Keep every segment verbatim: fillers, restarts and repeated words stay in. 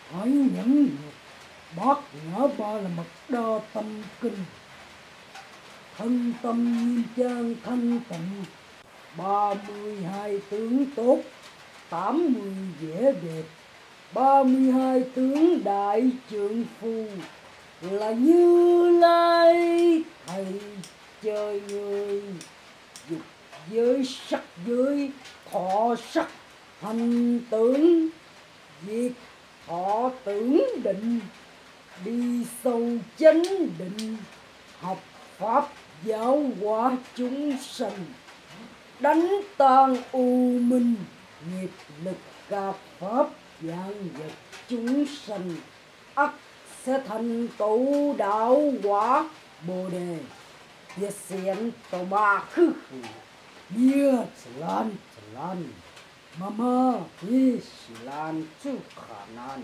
Hãy nhẫn nhục bát nhã ba là mật đa tâm kinh, thân tâm nghiêm trang thanh tịnh, ba mươi hai tướng tốt, tám mươi vẻ đẹp, ba mươi hai tướng đại trượng phu, là Như Lai thầy trời người. Dục giới sắc giới thọ sắc hành tưởng, diệt thọ tưởng định, đi sâu chánh định, học pháp giáo hóa chúng sanh, đánh tan u minh nghiệp lực các pháp vạn vật chúng sanh, ắt sẽ thành tựu đạo quả bồ đề. Việc xiển tổ ba khứ khứ bia lan lan mama hi lan chu khả nan.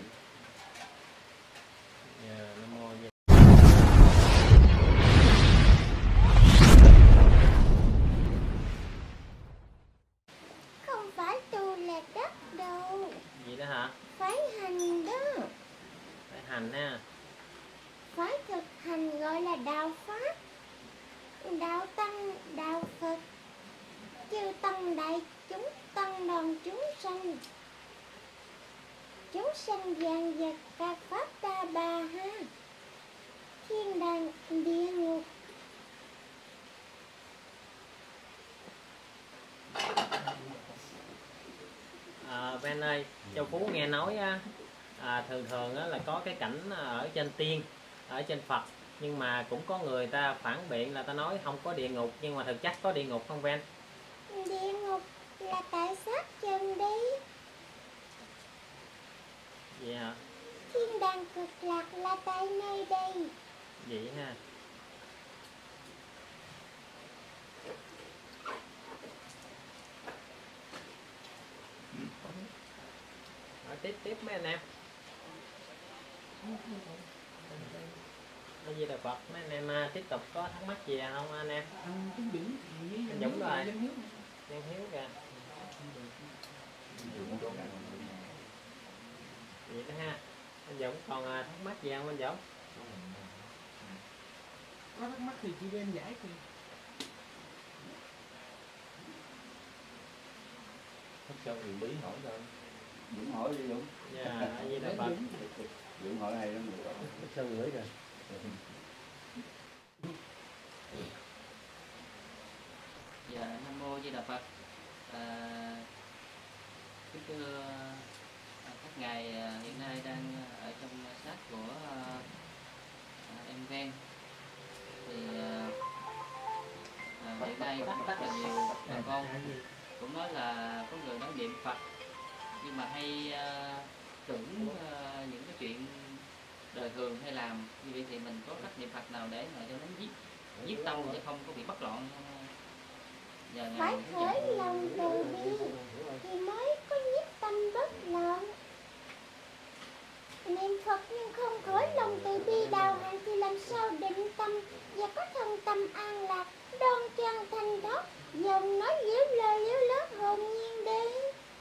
Không phải tu là đất đâu. Gì đó hả? Phải hành đó. Phải hành ha. Phải thực hành gọi là đạo pháp, đạo tăng, đạo Phật, chư tăng đại chúng, tăng đoàn chúng sanh, chúng sanh vạn vật các pháp ta bà ha, thiên đàng địa ngục. À, Ben ơi, Châu Phú nghe nói á, à, thường thường á, là có cái cảnh ở trên tiên, ở trên Phật, nhưng mà cũng có người ta phản biện là ta nói không có địa ngục, nhưng mà thực chất có địa ngục không Ben? Địa ngục là tại sát chân đi. Vậy hả? Thiên đàng cực lạc là tại nơi đây. Vậy ha. Rồi, tiếp tiếp mấy anh em. Cái gì là Phật, mấy anh em tiếp tục có thắc mắc gì không anh em? Anh Dũng Anh Dũng rồi. Nhân Hiếu kìa. Vậy đó ha. Anh Dũng còn thắc mắc gì không anh Dũng? có thắc mắc thì chị đem giải thì. Thích sao thì bí hỏi thôi. Dũng hỏi đi Dũng. Dạ, vậy là Phật. Dũng hỏi hay lắm. Thích sao gửi rồi. Dạ, Nam Mô Di Đà Phật. À, kính thưa các ngài, hiện nay đang ở trong sát của à, em Ven. Thì à, hiện nay rất, rất là nhiều bà con cũng nói là có người nói niệm Phật nhưng mà hay à, tưởng à, những cái chuyện đời thường hay làm. Như vậy thì mình có cách niệm Phật nào để mà cho nó giết giết tâm chứ không có bị bất loạn? Dạ, Phải khởi lòng từ bi thì mới có nhiếp tâm bất loạn. Niệm Phật nhưng không khởi lòng từ bi đạo hạnh thì làm sao định tâm và có thân tâm an lạc, đoan trang thanh thoát, dòng nói liếu lời liếu lót hồn nhiên đi.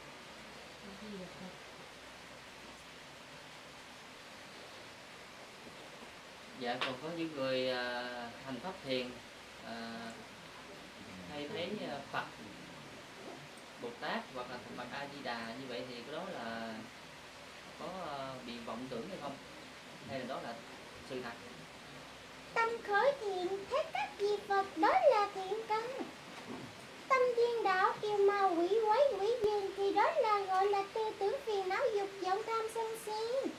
Dạ, còn có những người à, hành pháp thiền à, hay thấy à, Phật, Bồ Tát hoặc là Phật A Di Đà như vậy thì cái đó là có à, bị vọng tưởng hay không, hay là đó là sự thật? Tâm khởi thiện thấy các vị Phật đó là thiện căn. Tâm điên đảo yêu ma quỷ quái quỷ dường thì đó là gọi là tư tưởng phiền não dục vọng tham sân si.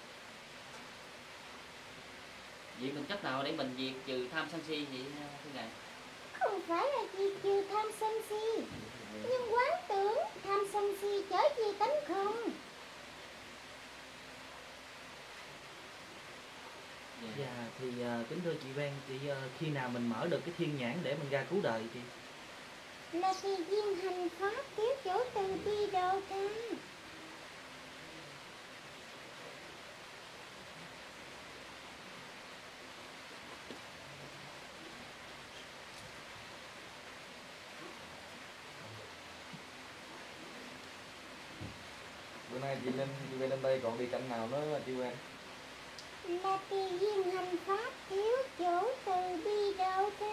Vậy mình cách nào để mình diệt trừ tham sân si vậy thưa ngài? Không phải là diệt trừ tham sân si, nhưng quán tưởng tham sân si trở về tánh không. Dạ thì uh, kính thưa chị Ven, thì uh, khi nào mình mở được cái thiên nhãn để mình ra cứu đời chị? Là khi duyên hành pháp kéo chỗ từ bi độ tha. Bữa nay chị lên chị về lên đây còn đi cảnh nào nữa chị quen? Là tùy duyên hành pháp thiếu chỗ từ bi đâu ra.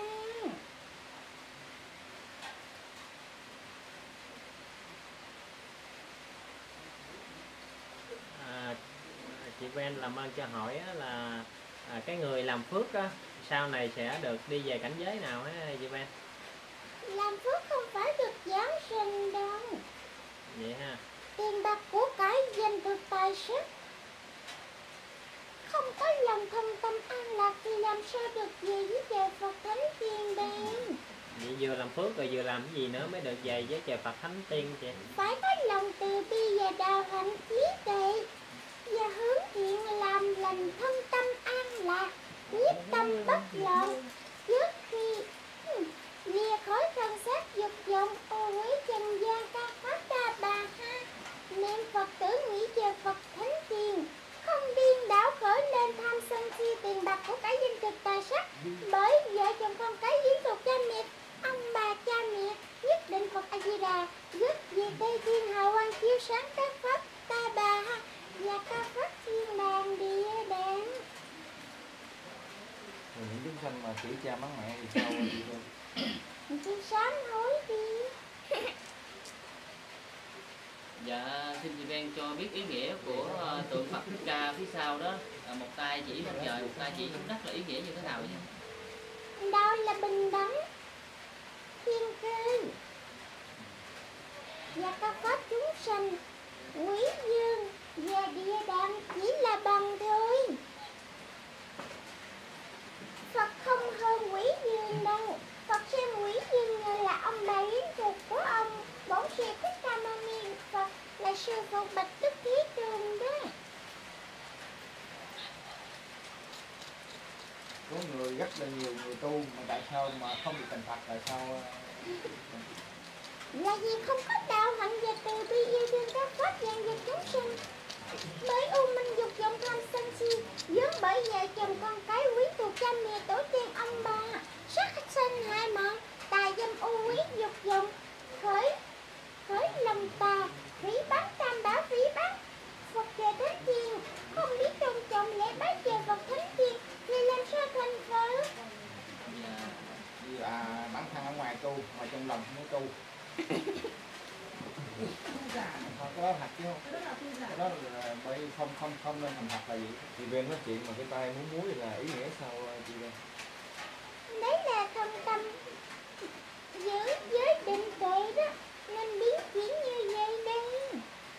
À, chị Ven làm ơn cho hỏi á, là à, cái người làm phước á, sau này sẽ được đi về cảnh giới nào á chị Ven? Làm phước không phải được giáng sinh đâu. Vậy ha. Tiền bạc của cải danh được tài sắc, không có lòng thân tâm an lạc thì làm sao được về với trời Phật Thánh Tiên đây. Vậy vừa làm phước rồi vừa làm cái gì nữa mới được về với trời Phật Thánh Tiên chị? Phải có lòng từ bi và đạo hạnh trí tuệ, và hướng thiện làm lành thân tâm an lạc, nhiếp tâm bất loạn. Trước khi hmm, lìa khỏi thân xác dục vọng ô uế trần gian ca pháp đa bà ha, niệm Phật tử nghĩ về Phật Thánh Tiền, không điên đảo khởi lên tham sân si tiền bạc của cái danh thực tài sắc. Bởi vợ chồng con cái diễn thuộc cha mẹ, ông bà cha mẹ nhất định Phật A Di Đà rước về Tây Thiên hào quang chiếu sáng các pháp ta bà ha, và ca pháp thiên đàng địa đàng. Rồi những chúng sanh mà chửi cha mắng mẹ thì sao chị Ven? Chị sám hối đi. Dạ, xin chị Ven cho biết ý nghĩa của uh, tượng Phật Thích Ca phía sau đó, là một tay chỉ lên trời, một tay chỉ xuống đất, là ý nghĩa như thế nào vậy? Đó là bình đẳng, thiên cư, và các pháp chúng sanh, quý dương và địa đàng chỉ là bằng thôi. Phật không hơn quý dương đâu. Phật xem quý dương như là ông bà yến thuộc của ông Bổn Sư Thích Ca Mâu Ni Phật, là sư phụ Bạch Đức Thế Tôn đó. Có người rất là nhiều người tu mà tại sao mà không được thành Phật, tại sao? Là vì không có đạo hạnh và từ bi yêu thương các pháp vạn vật chúng sinh. Bởi u minh dục vọng tham sân si, vướng bởi vợ chồng con cái quý thuộc cha mẹ tổ tiên ông bà, sát sanh hại mạng, tà dâm ô quý dục vọng, khởi khởi lòng tà, phỉ báng tam bảo, phỉ báng Phật trời Thánh Tiên, không biết tôn trọng lễ bái trời Phật Thánh Tiên thì làm sao thành Phật? Dạ. Như là bản thân ở ngoài tu mà trong lòng không có tu. Không, cái đó thật chứ không? Cái đó là bởi không không không nên thành Phật là gì? Chị Ven nói chuyện mà cái tay muốn muối là ý nghĩa sao chị Ven? Đấy là thông tâm giữ giới định tuệ đó, nên biến chuyển như vậy đây.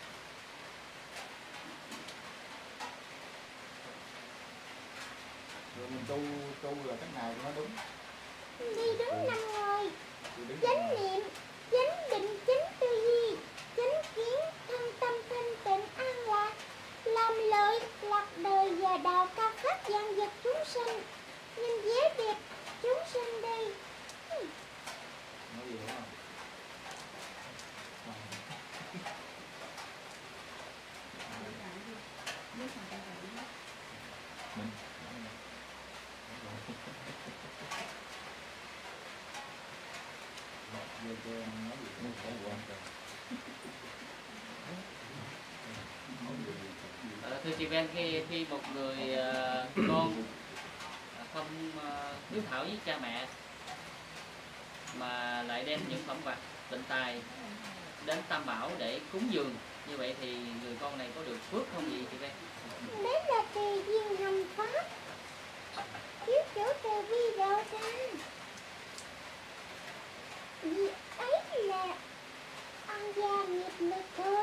Rồi mình tu tu là cách nào cho nó đúng? Đi đúng năm ngồi, Chị đứng chánh niệm, chánh định, chánh tư duy, chánh kiến, thân tâm thanh tịnh an lạc, làm lợi lạc đời và đạo ca pháp vạn vật chúng sanh, nhìn vẻ đẹp chúng sanh đây. nói gì đúng không? Mình Giờ cho nói gì cũng không quan trọng. Ờ, thưa chị Ven, khi khi một người uh, con không uh, hiếu thảo với cha mẹ mà lại đem những phẩm vật tịnh tài đến Tam Bảo để cúng dường, như vậy thì người con này có được phước không gì chị Ven? Đấy là tùy duyên hành pháp, thiếu chỗ từ bi đạo ra. Vì ấy là ăn gia nghiệp lực thôi.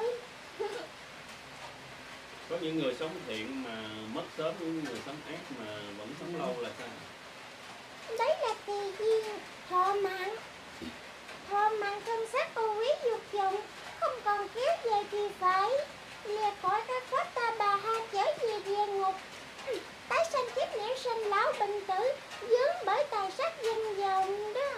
Có những người sống thiện mà mất sớm, những người sống ác mà vẫn sống lâu là sao? Đấy là tùy duyên thọ mạng. Thọ mạng thân xác ô quý dục vọng, không còn kéo dài thì phải lìa khỏi các pháp ta bà ha, trở về địa ngục, tái sanh kiếp liễu sanh lão bệnh tử, vướng bởi tài sắc danh vọng đó.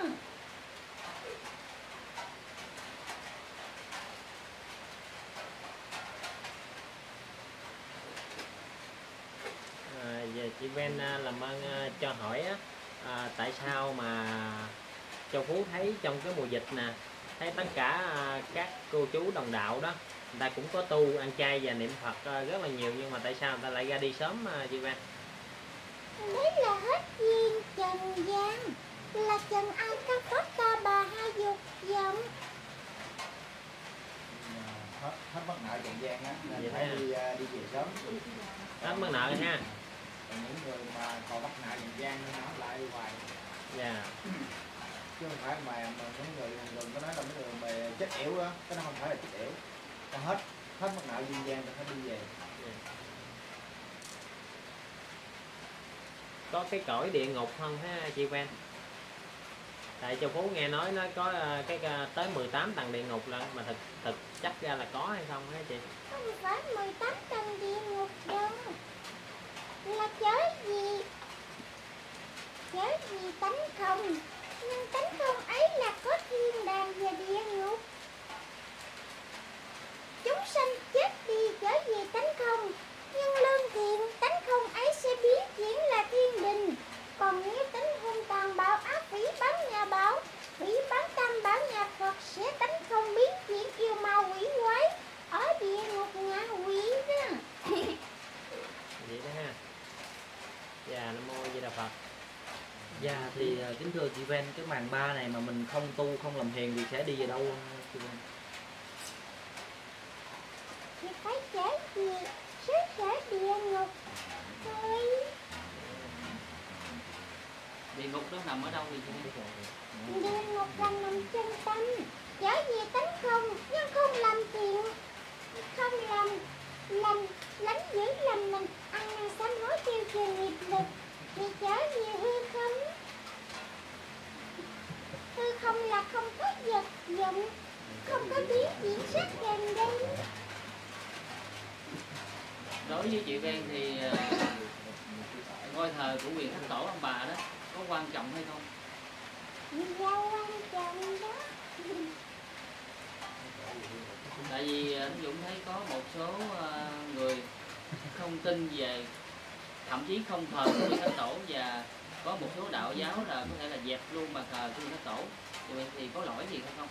À, giờ chị Ven à, làm ơn à, cho hỏi á, à, tại sao mà Châu Phú thấy trong cái mùa dịch nè, thấy tất cả à, các cô chú đồng đạo đó người ta cũng có tu ăn chay và niệm Phật ờ, rất là nhiều, nhưng mà tại sao người ta lại ra đi sớm uh, chị Vang? Đấy là hết duyên trần gian, là trần ai các pháp ta bà hai dục vọng. hết hết mất nợ trần gian á Vậy nên phải ha. đi à, đi về sớm. Hết mất nợ rồi ha. Còn những người mà còn mất nợ trần gian nên nó lại hoài, Dạ. chứ không phải mà mà những người đừng có nói là mấy người mà chết yểu á, cái nó không phải là chết yểu, ta hết hết mất nợ duyên gian ta phải đi về. Có cái cõi địa ngục không ha chị Vang? Tại Châu Phú nghe nói nó có ờ, cái ờ, tới mười tám tầng địa ngục lận, mà thực thực chắc ra là có hay không hả chị? Không phải mười tám tầng địa ngục đâu, là chớ gì chớ gì tánh không, nhưng tánh không ấy là có thiên đàng và địa ngục. Chúng sanh chết đi trở về tánh không, nhưng lương thiện tánh không ấy sẽ biến chuyển là thiên đình. Còn nếu tánh hung tàn bạo ác phỉ báng nhà Bảo, phỉ báng tam bảo nhà Phật, sẽ tánh không biến chuyển yêu ma quỷ quái ở địa ngục ngạ quỷ đó. Vậy đó ha. Dạ, Nam Mô Di Đà Phật. Dạ thì ờ, kính thưa chị Ven, cái màn ba này mà mình không tu không làm hiền thì sẽ đi về đâu chị Ven? Thì phải trở về xứ sở địa ngục thôi. Địa ngục nó nằm ở đâu thì chị biết rồi. Địa ngục là nằm trong tâm, trở về tánh không, nhưng không làm thiện, không làm làm lánh giữ làm mình, ăn năn sám hối tiêu trừ nghiệp lực, thì trở về hư không. Hư không là không có vật dụng, không có biến chuyển sắc gần đây. Đối với chị Ven thì ờ, ngôi thờ của quyền Thánh Tổ ông bà đó có quan trọng hay không? Dạ quan trọng đó. Tại vì anh Dũng thấy có một số ờ, người không tin về, thậm chí không thờ của quyền Thánh Tổ, và có một số đạo giáo là có thể là dẹp luôn bàn thờ của quyền Thánh Tổ. Vậy thì có lỗi gì hay không?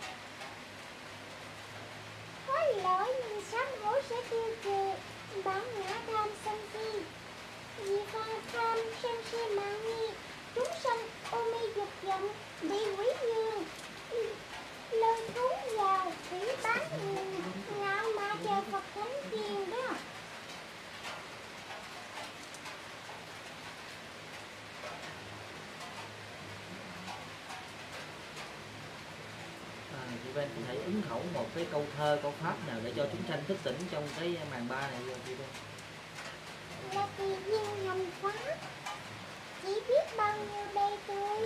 Có lỗi nhưng sám hối sẽ tiêu trừ bản ngã tham sân si. Vì pha tham sân si mạng nghi, chúng sanh ô mê dục vọng, bị quỷ dương, lôi cuốn vào phỉ báng ngạo mạ chờ Phật thánh tiền đó. À, chị Ven có thể ứng khẩu một cái câu thơ, câu pháp nào để cho chúng sanh thức tỉnh trong cái màn ba này không chị Ven? Là tùy duyên hành pháp, chỉ biết bao nhiêu đây thôi.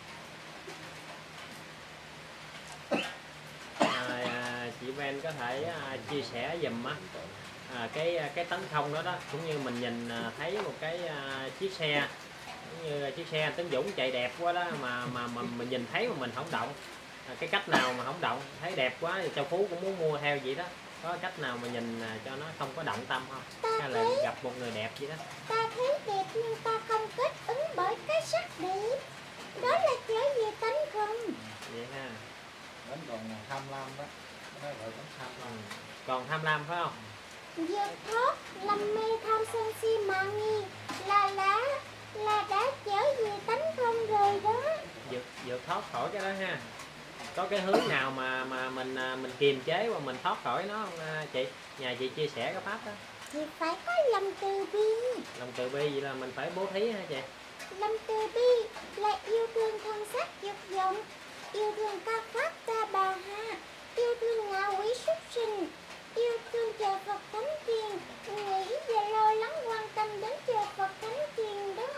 À, à, chị Ven có thể à, chia sẻ giùm á à, cái cái tánh không đó đó, cũng như mình nhìn à, thấy một cái à, chiếc xe, cũng như chiếc xe Tấn Dũng chạy đẹp quá đó, mà mà mà mình nhìn thấy mà mình không động, à, cái cách nào mà không động, thấy đẹp quá thì Châu Phú cũng muốn mua theo vậy đó, có cách nào mà nhìn à, cho nó không có động tâm không, Ta hay là thấy, gặp một người đẹp vậy đó? ta thấy đẹp nhưng ta không kết ứng bởi cái sắc đẹp. Đó là trở về tánh không. Vậy ha. Đến còn tham lam đó, nó gọi là tham Ừ. lam. Còn tham lam phải không? Vượt thoát làm mê tham sân si mạng nghi là đã là đã trở về tánh không rồi đó. Vượt vượt thoát khỏi cái đó ha. Có cái hướng nào mà mà mình à, mình kiềm chế và mình thoát khỏi nó không à, chị? Nhà chị chia sẻ cái pháp đó. Thì phải có lòng từ bi. Lòng từ bi vậy là mình phải bố thí hả chị? Lòng từ bi là yêu thương thân xác dục vọng, yêu thương các pháp ta bà ha, yêu thương ngạ quỷ súc sinh, yêu thương chờ Phật thánh tiền, nghĩ và lo lắng quan tâm đến chờ Phật thánh tiền đó.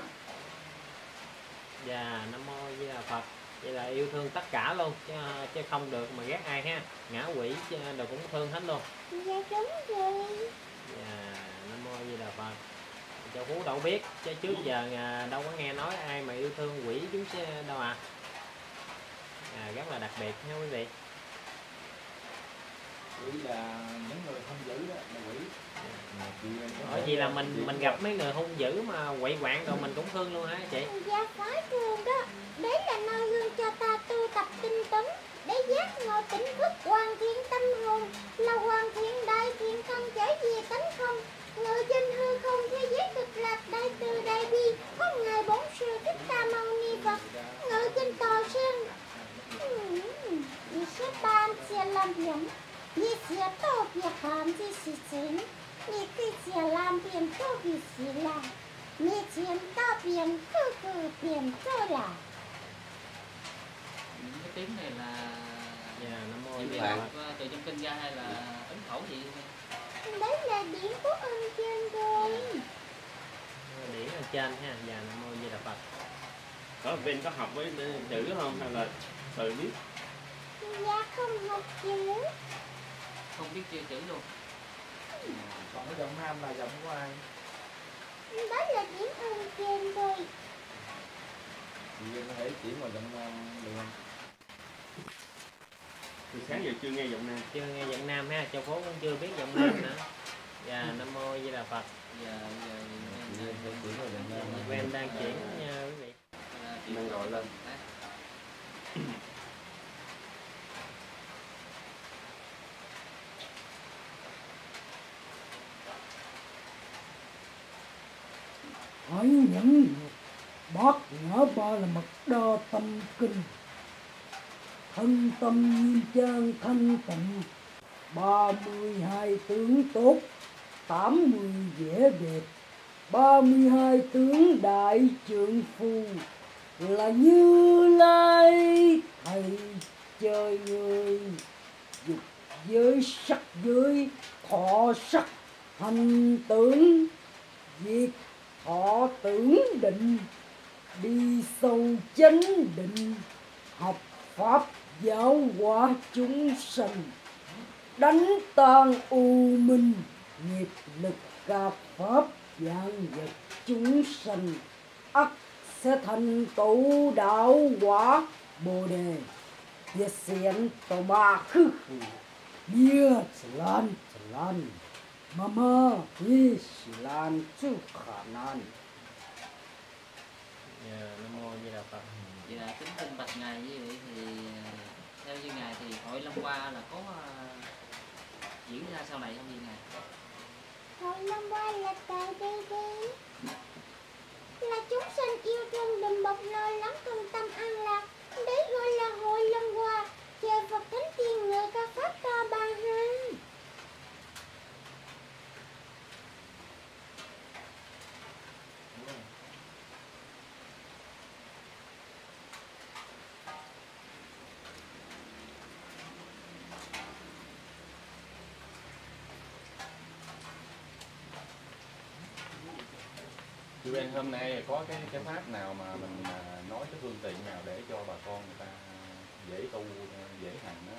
Dạ, Nam Mô Di Đà Phật. Vậy là yêu thương tất cả luôn, chứ, chứ không được mà ghét ai ha. Ngã quỷ chứ đều cũng thương hết luôn. Dạ đúng rồi. Dạ, Nam Mô Di Đà Phật. Châu Phú đâu biết, chứ trước giờ à, đâu có nghe nói ai mà yêu thương quỷ chúng chứ đâu à. À, rất là đặc biệt nha quý vị. Quỷ là những người không giữ đó là quỷ. Bởi vì là mình mình gặp mấy người hung dữ mà quậy quạng rồi mình cũng thương luôn hả chị? Dạ phải thương đó. Đấy là noi gương cho ta tu tập tinh tấn, để giác ngộ tỉnh thức hoàn thiện tâm hồn, là hoàn thiện đại thiện căn trở về tánh không. Ngự trên hư không thế giới cực lạc đại từ đại bi, có ngài bổn sư Thích Ca Mâu Ni Phật. Ngự trên tòa sen,你是班杰làm biển,你是道别看的是真，你对杰làm biển道别是啦，你见道biển各个biển做啦。 Những cái tiếng này là Dạ, Nam Mô những Di cái Đà học Phật. từ trong kinh ra hay là ấn khẩu gì? Đấy là điển của ơn trên rồi. Điển ở trên ha. Dạ, Nam Mô Di Đà Phật. Có bên có học với chữ không hay là tự biết? Dạ không học chữ. Không biết chữ chữ luôn. Còn cái giọng nam là giọng của ai? Đó là điển ơn trên rồi. Chị Duyên có thể chỉ vào giọng nam được không? Từ sáng giờ chưa nghe giọng nam. Chưa nghe giọng nam ha. Châu Phú cũng chưa biết giọng nam nữa. Dạ, Nam Mô Di Đà Phật. Giờ giờ Chị Duyên sẽ chỉ vào giọng nam. Quen đang chuyển nha quý vị. Đang gọi lên. Hãy nhẫn nhục bát nhã ba la mật đa tâm kinh, thân tâm nghiêm trang thanh tịnh, ba mươi hai tướng tốt, tám mươi vẻ đẹp, ba mươi hai tướng đại trượng phu, là Như Lai thầy trời người, dục giới sắc giới thọ sắc thành tưởng diệt thọ tưởng định, đi sâu chánh định, học pháp giáo hóa chúng sanh, đánh tan u minh nghiệp lực các pháp dạng vật chúng sanh, ắt sẽ thành tựu đạo quả bồ đề. Việc xiên tổ ba khứ khứ bia lan lan mama hi lan chu khả nan. Dạ, Nam Mô Di Đà Phật. Vậy là kính xin bạch ngài như vậy thì theo như ngài thì hội Long Hoa là có uh, diễn ra sau này không vậy ngài? Hội Long Hoa là tại đây đi, là chúng sanh yêu thương đùm bọc lo lắng thân tâm an lạc, đấy gọi là hội Long Hoa. Chờ Phật thánh tiên ngự ca pháp ca ba hai. Chị Bên hôm nay có cái cái pháp nào mà mình à, nói cái phương tiện nào để cho bà con người ta dễ tu dễ hành đó?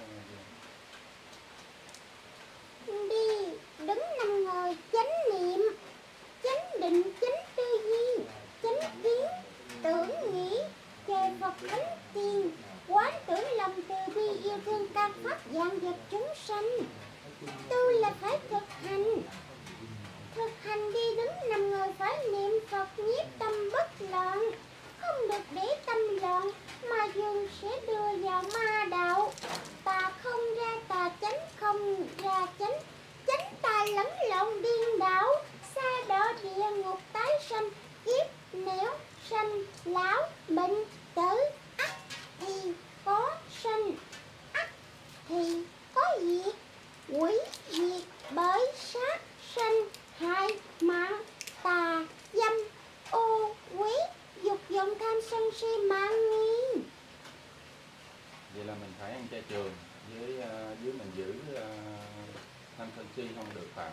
Đi đứng nằm ngồi chánh niệm, chánh định, chánh tư duy, chánh kiến, tưởng nghĩ, chờ Phật thánh tiền, quán tưởng lòng từ bi yêu thương các pháp dạng vật chúng sanh. Tu là phải thực hành. Thực hành đi đứng nằm ngồi phải niệm Phật nhiếp tâm bất loạn, không được để tâm loạn mà dường sẽ đưa vào ma đạo. Tà không ra tà, chánh không ra chánh, chánh tà lẫn lộn điên đảo, xa đỏ địa ngục tái sanh, kiếp nếu sanh lão bệnh tử, ắt thì có sanh, ắt thì có diệt, quỷ diệt bởi sát sanh hại mạng tà dâm ô quý dục vọng tham sân si mạng nghi. Vậy là mình phải ăn chay trường với uh, với mình giữ uh, tham sân si không được phạm.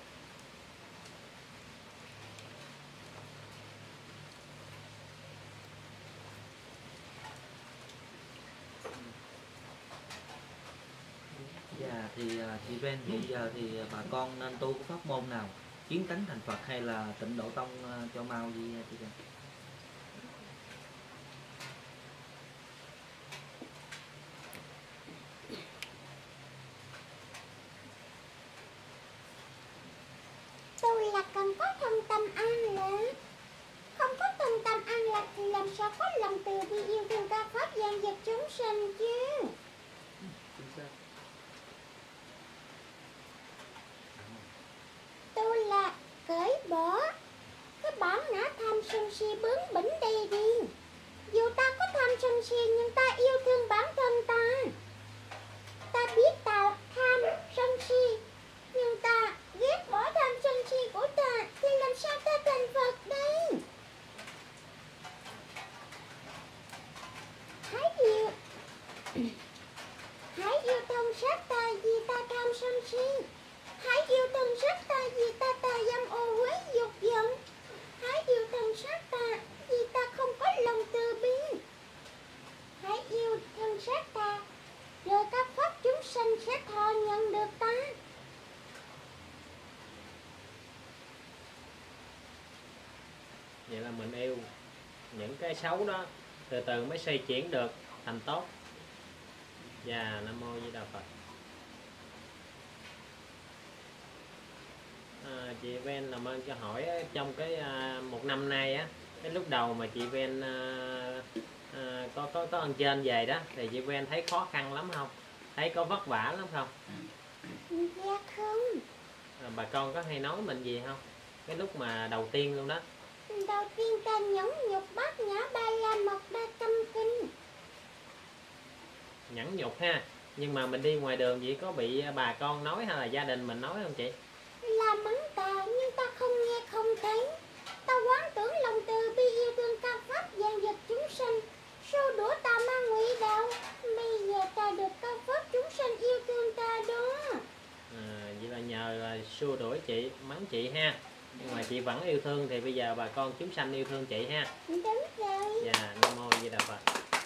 Dạ thì à, chị Ben hiện giờ thì bà con nên tu cái pháp môn nào? Kiến tánh thành Phật hay là tịnh độ tông à, cho mau gì chị Ben? Tôi là cần có thân tâm an lạc. Không có thân tâm an lạc thì làm sao có lòng từ bi yêu thương các pháp gian vật chúng sanh chứ? Vậy là mình yêu những cái xấu đó, từ từ mới xoay chuyển được thành tốt. Và Nam Mô Di Đà Phật. À, chị Ven làm ơn cho hỏi trong cái à, một năm nay á, cái lúc đầu mà chị Ven à, à, có có có ơn trên về đó thì chị Ven thấy khó khăn lắm không? Thấy có vất vả lắm không? Dạ không. À, bà con có hay nói mình gì không? Cái lúc mà đầu tiên luôn đó. Đầu tiên ta nhẫn nhục bát nhã ba la mật đa tâm kinh. Nhẫn nhục ha. Nhưng mà mình đi ngoài đường vậy có bị bà con nói hay là gia đình mình nói không chị? Là mắng ta nhưng ta không nghe không thấy. Ta quán tưởng lòng từ bi yêu thương ca pháp gian vật chúng sanh. Xô đũa ta ma ngụy đạo. Bây giờ ta được ca pháp chúng sanh yêu thương ta đó. À, vậy là nhờ là xua đuổi chị, mắng chị ha. Nhưng mà chị vẫn yêu thương thì bây giờ bà con chúng sanh yêu thương chị ha. Đúng rồi. Dạ, Nam Mô Di Đà Phật.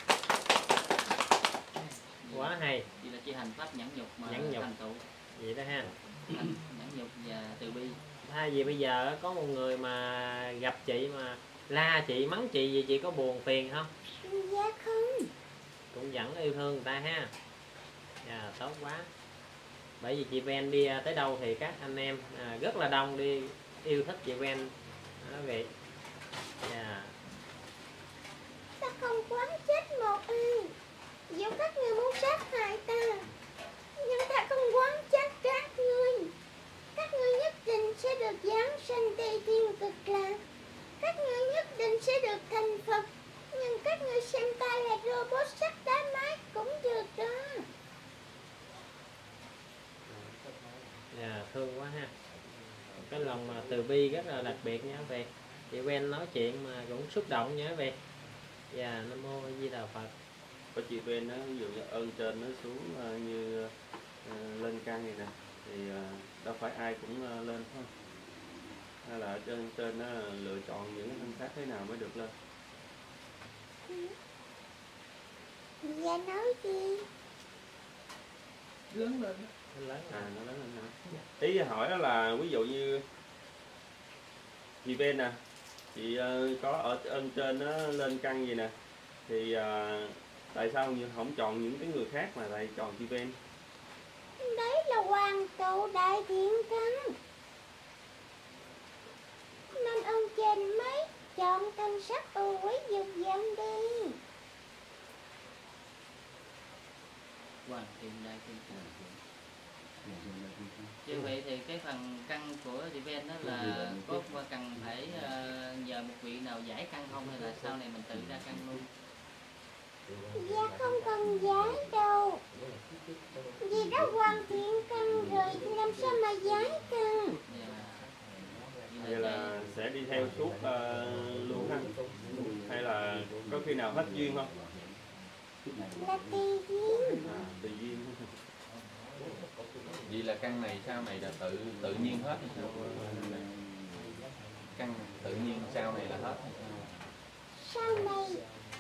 Quá hay. Vậy là chị hành pháp nhẫn nhục mà Nhẫn nhục. thành tựu. Vậy đó ha. Hành nhẫn nhục và từ bi. Thay vì bây giờ có một người mà gặp chị mà la chị, mắng chị gì chị có buồn phiền không? Dạ không. Cũng vẫn yêu thương người ta ha. Dạ, tốt quá. Bởi vì chị Ven đi tới đâu thì các anh em à, rất là đông đi yêu thích chị Ven đó vậy. Dạ. Ta không quán chết một ai. Dù các người muốn sát hại ta, nhưng ta không quán trách các ngươi. Các ngươi nhất định sẽ được giáng sanh Tây Thiên Cực Lạc. Các ngươi nhất định sẽ được thành Phật. Nhưng các ngươi xem ta là robot sắt đá mái cũng được đó. Dạ, thương quá ha. Cái lòng mà từ bi rất là đặc biệt nha về. Chị Ven nói chuyện mà cũng xúc động nha về. Dạ, Nam Mô Di Đà Phật. Có chị bên đó, ví dụ như ơn trên nó xuống uh, như uh, lên căn này nè thì uh, đâu phải ai cũng uh, lên thôi, hay là ở trên trên nó lựa chọn những thanh khác thế nào mới được lên? Dạ nói gì? Lớn lên. Lớn À, nó lớn lên hả? Ý hỏi đó là ví dụ như chị bên nè, chị uh, có ở ơn trên nó lên căn gì nè thì uh, tại sao như không chọn những cái người khác mà lại chọn chị Ven? Đấy là hoàng tụ đại thiện căn. Nên ông trên mấy chọn thân sắc ưu quý dục vọng đi. Hoàn thiện đại thiện căn. Như vậy thì cái phần căn của chị Ven đó là có qua cần phải uh, nhờ một vị nào giải căn không, hay là sau này mình tự ra căn luôn? Dạ không cần giải đâu. Vì đã hoàn thiện căn rồi thì làm sao mà giải căn. Dạ. Vậy là sẽ đi theo suốt uh, luôn ha? Hay là có khi nào hết duyên không? Là tùy duyên. À, tùy duyên. Vậy là căn này sau này là tự tự nhiên hết hay sao? Căn tự nhiên sau này là hết hay sao? Sau này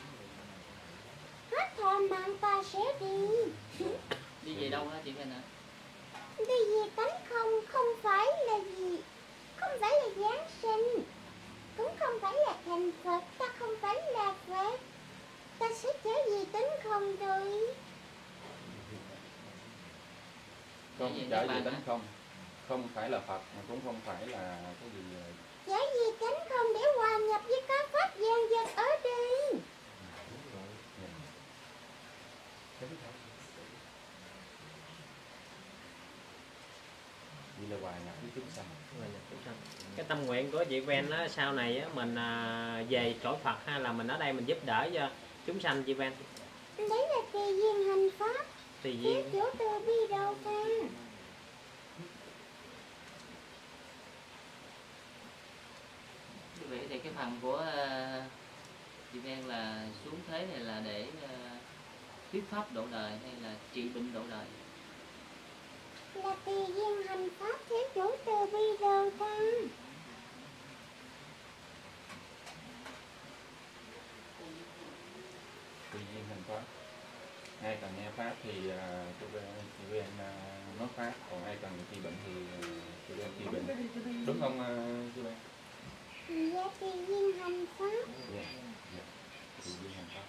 hết thọ mạng ta sẽ đi. Đi về đâu hả chị Ven ạ? Đi về tánh không, không phải là gì, không phải là giáng sinh, cũng không phải là thành Phật, ta không phải là Phật. Ta sẽ trở về tánh không rồi. Không trở về tánh không, không phải là Phật mà cũng không phải là cái gì. Trở về tánh không để hòa nhập với các pháp gian vật ở đây. Vậy là hòa nhập với chúng sanh. Cái tâm nguyện của chị Ven á, sau này á, mình à, về cõi Phật hay là mình ở đây mình giúp đỡ cho chúng sanh chị Ven? Đấy là tùy duyên hành pháp. Tùy Thiếu duyên. chỗ từ bi đâu ta. Như vậy thì cái phần của uh, chị Ven là xuống thế này là để uh, thuyết pháp độ đời hay là trị bệnh độ đời? Là tùy duyên hành pháp, thiếu chỗ từ bi đâu ta. Tự nhiên hành pháp. Ai cần nghe pháp thì uh, chị Ven chị Ven uh, nói pháp, còn ai cần trị bệnh thì uh, chị Ven trị bệnh. Đúng không uh, chị Ven? Dạ dạ tùy duyên hành pháp. Dạ, dạ. Thì duyên hành pháp.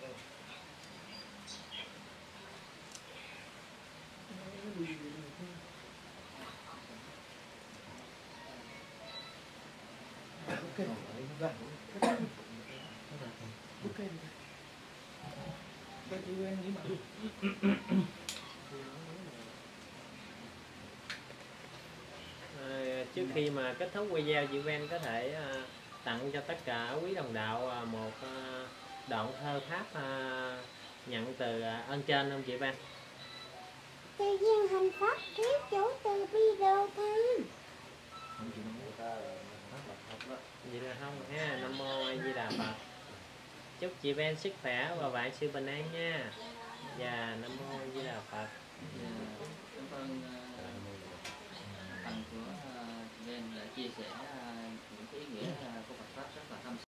À, trước khi mà kết thúc video, chị Ven có thể à, tặng cho tất cả quý đồng đạo à, một à, đoạn thơ pháp à, nhận từ à, ơn trên không chị Ven? Tùy duyên hành pháp thiếu chủ từ bi đồ thân. Vậy là không ha. Nam mô A Di Đà Phật. Chúc chị Ven sức khỏe và vạn sự bình an nha. Và Nam mô A Di Đà Phật. Dạ, cảm ơn uh, thầy của uh, Ben đã chia sẻ uh, những cái ý nghĩa uh, của Phật pháp rất là thâm